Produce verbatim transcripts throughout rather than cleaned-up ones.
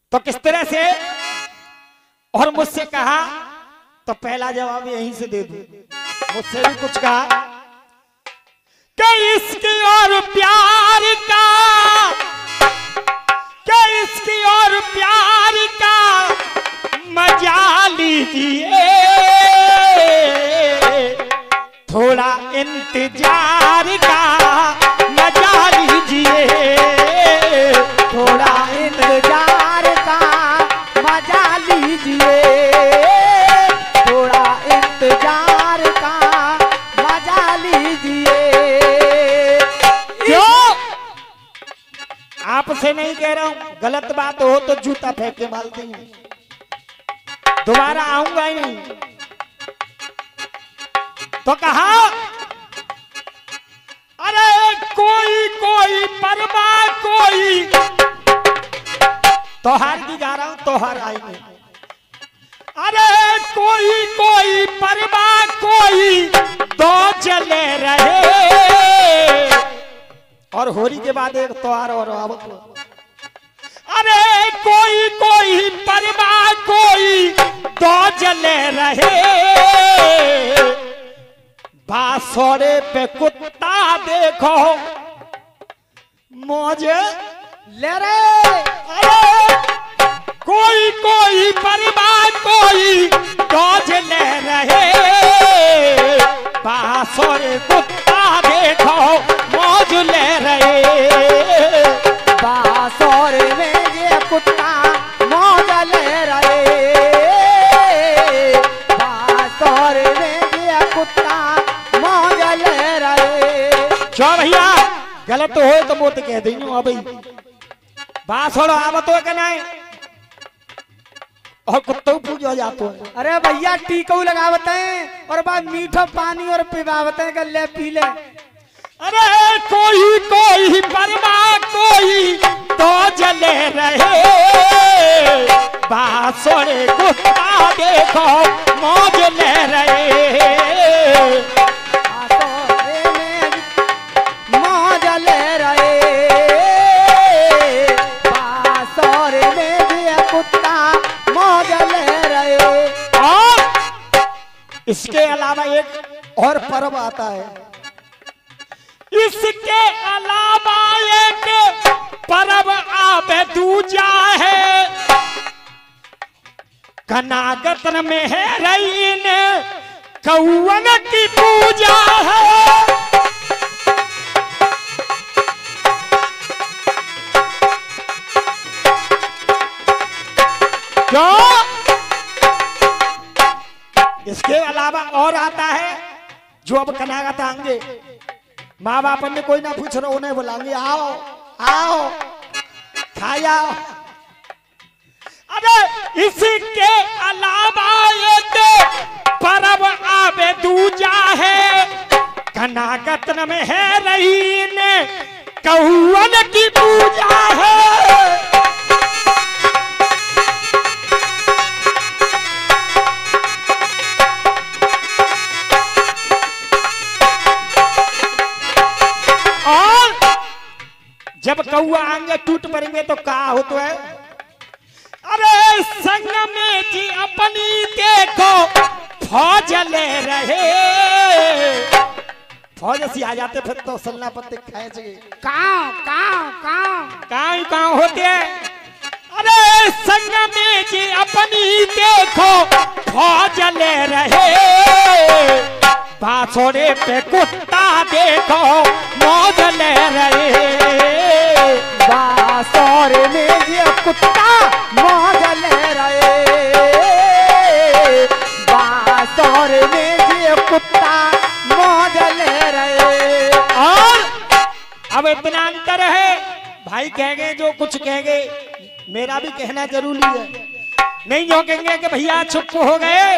तो किस तरह से, और मुझसे कहा, तो पहला जवाब यहीं से दे दूं, मुझसे भी कुछ कहा कि इसकी और प्यार का, कि इसकी और प्यार का मजा लीजिए, थोड़ा इंतजार का मजा लीजिए, थोड़ा इंतजार का मजा लीजिए, थोड़ा इंतजार का मजा लीजिए। क्यों? आपसे नहीं कह रहा हूं, गलत बात हो तो जूता फेंक के मारते हैं, दोबारा आऊंगा ही नहीं। तो कहा अरे कोई कोई परवाह कोई, तोहार की गा रहा हूं, तोहार आएंगे। अरे कोई कोई परवाह कोई दो चले रहे, और होली के बाद एक त्योहार और आवत। अरे कोई कोई परवाह कोई दो चले रहे, बांसुरे पे कुत्ता देखो मौज ले रे। अरे कोई कोई परवाह कोई दौज ले रहे, बांसुरे कुत्ता देखो मौज ले रहे, बांसुरे में ये कुत्ता मौज ले रहे, बांसुरे में ये कुत्ता मौज ले रहे। क्यों भैया गलत हो तो वो तो कह देंगे अब बांसुरो आवत हो के नहीं, और कुत्तों पूजा जाते हैं। अरे भैया टीका लगावत हैं और बाद मीठा पानी और पिवावत हैं, गले पी ले। अरे कोई कोई परवाह कोई तो जले रहे, बांसुरे कुत्ता देखो मौज ले रहे, बांसुरे में मौज ले रहे, बांसुरे में भी कुत्ता मौज ले रहे। और इसके अलावा एक और पर्व आता है, इसके अलावा एक पर्व आबे दूजा है, कनागतन में है रईन कौवन की पूजा है। क्यों? इसके अलावा और आता है जो अब कनागत आएंगे, माँ बाप ने कोई ना पूछ रहा उन्हें बुलाएंगे, आओ आओ खाया। अरे इसके अलावा एक पर्व आबे दूजा है, कनागतन में है रहीन कौवन की पूजा है। जब कौआ आएंगे टूट पड़ेंगे तो क्या हो तो है, अरे संग में जी अपनी देखो फौज ले रहे, फौज ऐसी आ जाते फिर तो सलना पत्ते खाए चाहिए, काव काव काव काई काव होते हैं। अरे संग में जी अपनी देखो फौज ले रहे, बांसुरे पे कुत्ता देखो मौज ले रहे, बांसुरे में ये कुत्ता मौज ले रहे, बांसुरे में ये कुत्ता मौज ले रहे। और अब इतना अंतर है, भाई कहेंगे जो कुछ कहेंगे, मेरा भी कहना जरूरी है, नहीं जो कहेंगे कि भैया चुप हो गए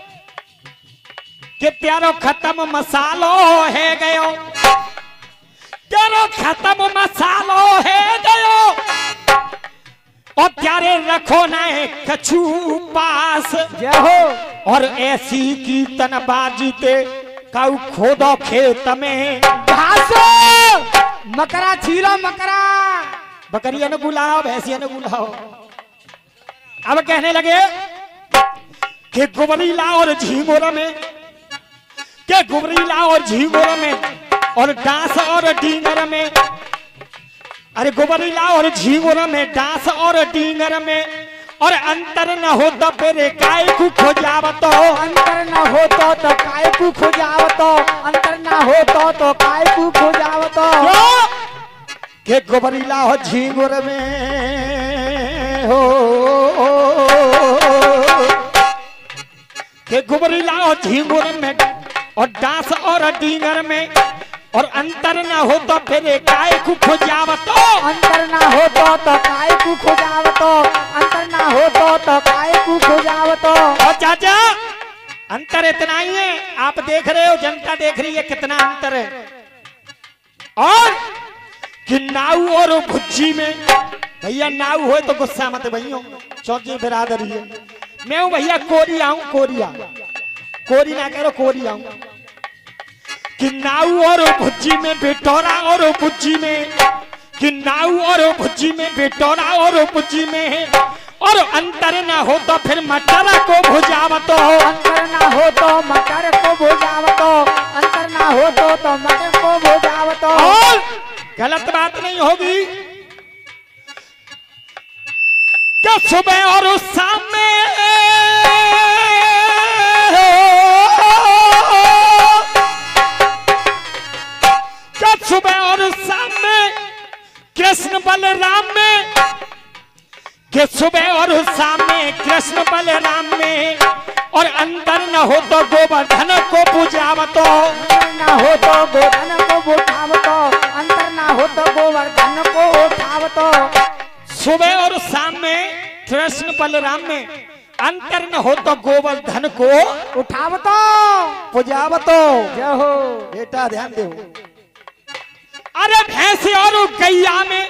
कि प्यारो खत्म मसालो है गयो, प्यारो खत्म मसालो है गयो, और प्यारे रखो ना कछु पास जय हो। और ऐसी कीर्तन बाजीते काऊ खोदो खेत में घासो मकरा छीलो मकरा, बकरिया ने बुलाओ भैंसिया ने बुलाओ, अब कहने लगे कि गुबरीला और झींगुर में, के गुबरीला और झींगुर में और डांस और डींगर में, अरे गुबरीला और झींगुर में डांस और डींगर में और अंतर न हो तो फिर काय को खोजावतो, अंतर न हो तो तो काय को खोजावतो, अंतर न हो तो तो काय को खोजावतो। के गुबरीला हो झींगुर में हो, के गुबरीला और झींगुर में और डांस और डींगर में और अंतर ना हो तो फिर काय को खोजावतो, अंतर ना हो तो तो काय को खोजावतो, अंतर ना हो तो तो काय को खोजावतो। और चाचा अंतर इतना ही है, आप देख रहे हो, जनता देख रही है कितना अंतर है। और कि नाऊ और भुज्जी में, भैया नाऊ हो तो गुस्सा मत भैया, चौकी बिरादरी है। मैं हूं भैया कोरिया हूं, कोरिया कोरी ना करो, कोरिया हूं। कि नाऊ और भुज्जी में बेटोरा और भुज्जी में, कि नाऊ और भुज्जी में बेटोरा और भुज्जी में और अंतर ना हो तो फिर मटर को भुजावतो, अंतर ना हो तो मटर को भुजावतो, अंतर ना हो तो तो मटर को भुजावतो। और गलत बात नहीं होगी क्या सुबह और शाम में सुबह और शाम में कृष्ण बलराम में, के सुबह और शाम में कृष्ण बलराम में और अंतर न हो तो गोवर्धन को पूजावतो, अंतर ना हो तो गोवर्धन को उठावतो, अंतर ना हो तो गोवर्धन को उठावतो। सुबह और शाम में कृष्ण बलराम में अंतर न हो तो गोवर्धन को उठावतो, पूजावतो। जय हो बेटा ध्यान दो। अरे भैंस और गैया में,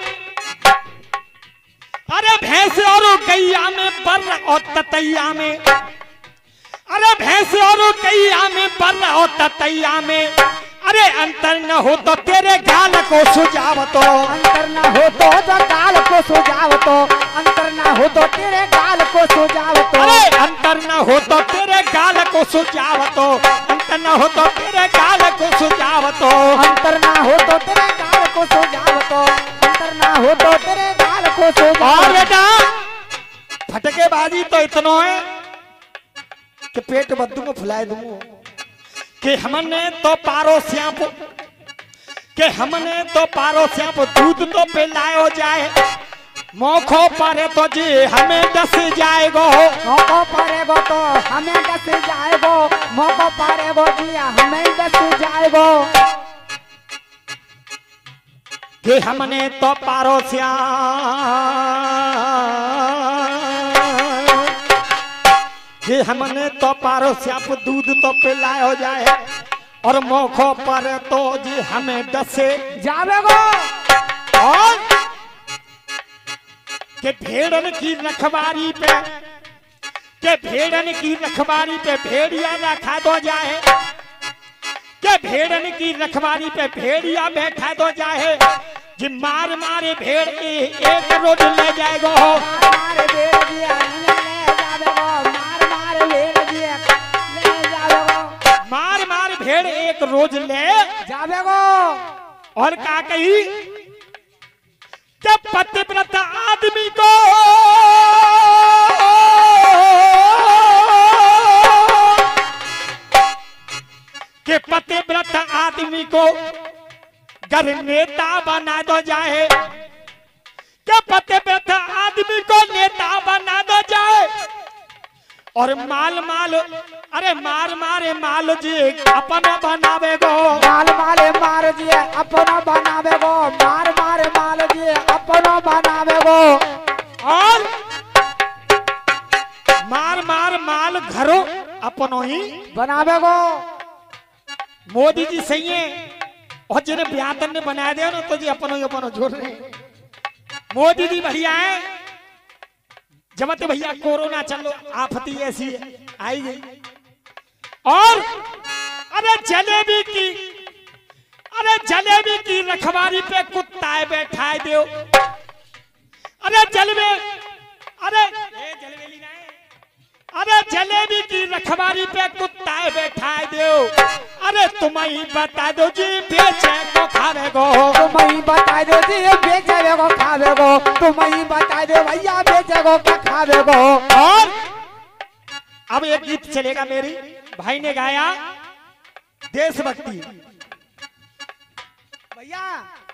अरे भैंस और गैया में बर और ततैया में, अरे भैंस और गैया में बर और ततैया में अरे अंतर न हो तो तेरे गाल को सुझावतो, अंतर न हो तो जो गाल को सुझावतो, अंतर न हो तो तेरे गाल को सुझावतो। अरे अंतर न हो तो तेरे गाल को सुझावतो, अंतर न हो तो तेरे गाल को सुझावतो, अंतर न हो तो तेरे गाल को सुझावतो, अंतर न हो तो तेरे गाल को सुझावतो। और बेटा फटकेबाजी तो इतना है कि पेट बद्दू में फुलाए दूं कि हमने तो पारो श्याप, कि हमने तो पारो श्याप दूध तो पिलायो जाए, मौखों पर तो जी हमें डस जाएगो, मौकों पड़ेगो तो हमें डस जाएगो, मौकों पड़ेगो जी हमें डस जाएगो। कि हमने तो पारो श्याप, कि हमने तो पारो श्याप दूध तो पिलायो जाए और मौखों पर तो जी हमें डसे जावेगो। और के भेड़न की रखवारी पे, के भेड़न की रखवारी पे भेड़िया रखा दो जाए, के भेड़न की रखवारी पे भेड़िया बैठा दो जाए, जी मार मारे भेड़ एक रोज ले जाएगो, मार भेड़ दिया ले जावेगो, मार मार भेड़ दिया ले जावेगो, मार मार भेड़ एक रोज ले जावेगो। और का कही कि पतिव्रत आदमी को के पतिव्रत आदमी को घर नेता बना दो जाए, के पतिव्रत आदमी को नेता बना दो जाए और माल माल अरे मार मारे माल जी अपना बनावेगो, माल मारे मार दिए अपना बनावेगो, मार मारे माल दिए अपना बनावेगो। और मार मार माल घरों अपनो ही बनावेगो। मोदी जी सही है और जिन्हें ब्यातन ने बनाया दिया ना तो जी अपनो ही अपनो जोड़ रहे। मोदी जी बढ़िया है, जब तो भैया कोरोना चलो आफती ऐसी है आई गई। और अरे जलेबी की, अरे जलेबी की रखवारी पे कुत्ता बैठाए दो, अरे जलवे अरे ए जलवे जलेबी की रखवारी पे कुत्ता बैठा दो। अरे तुम ही बता दो जी बेचे को खावे गो, तुम ही बता दो जी बेचे को खावे गो, तुम ही बता दो भैया बेचे को क्या खावे गो। और अब एक गीत चलेगा मेरी भाई ने गाया देशभक्ति। भैया